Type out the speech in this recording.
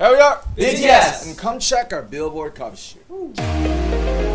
Here we are, BTS. and come check our Billboard cover sheet.